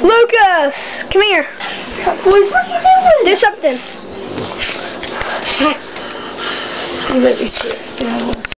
Lucas, come here. Boys, what are you doing? Do something. You let me see it.